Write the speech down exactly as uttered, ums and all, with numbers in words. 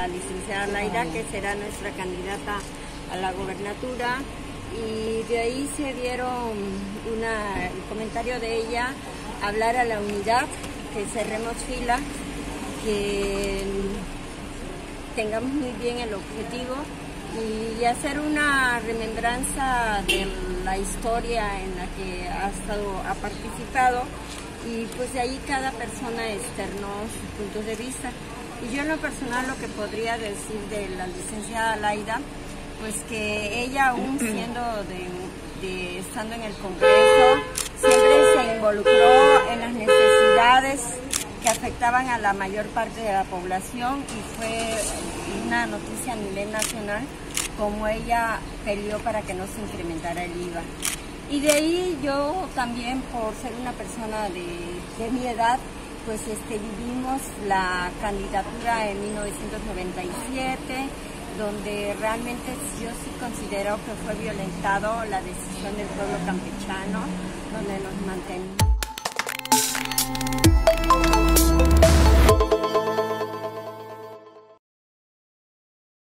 la licenciada Laida, que será nuestra candidata a la gobernatura, y de ahí se dieron una, el comentario de ella, hablar a la unidad, que cerremos fila, que tengamos muy bien el objetivo y hacer una remembranza de la historia en la que ha estado, ha participado, y pues de ahí cada persona externó sus puntos de vista. Y yo en lo personal lo que podría decir de la licenciada Laida, pues que ella aún siendo de, de estando en el Congreso, siempre se involucró en las necesidades que afectaban a la mayor parte de la población, y fue una noticia a nivel nacional como ella peleó para que no se incrementara el I V A. Y de ahí yo también, por ser una persona de, de mi edad, pues este, vivimos la candidatura en mil novecientos noventa y siete, donde realmente yo sí considero que fue violentado la decisión del pueblo campechano, donde nos mantenemos.